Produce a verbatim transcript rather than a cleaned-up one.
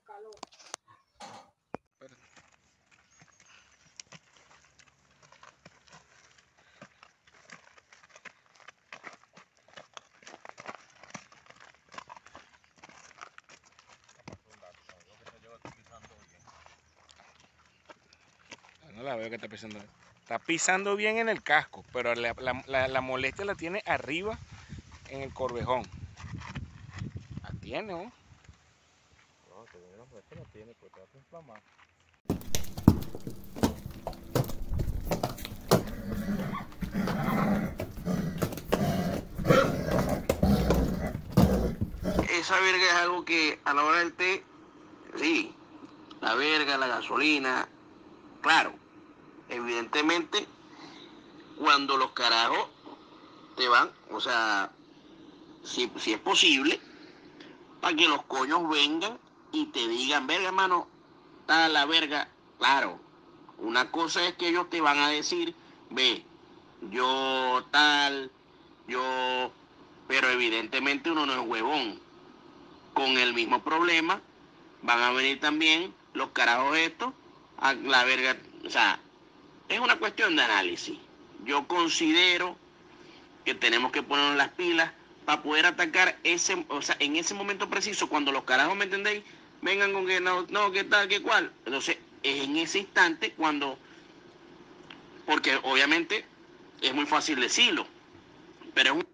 No la veo que está pisando. Está pisando bien en el casco, pero la, la, la, la molestia la tiene arriba en el corvejón. La tiene, ¿no? No, que la molestia la tiene, pues te vas a inflamar. Esa verga es algo que a la hora del té, sí, la verga, la gasolina, claro, evidentemente cuando los carajos te van, o sea, si, si es posible, para que los coños vengan y te digan, verga, hermano, está la verga, claro, una cosa es que ellos te van a decir, ve, yo tal, yo, pero evidentemente uno no es huevón. Con el mismo problema van a venir también los carajos estos a la verga. O sea, es una cuestión de análisis. Yo considero que tenemos que ponernos las pilas para poder atacar ese, o sea, en ese momento preciso, cuando los carajos, ¿me entendéis? Vengan con que no, no, qué tal, qué cual. Entonces, es en ese instante cuando, porque obviamente es muy fácil decirlo, pero es un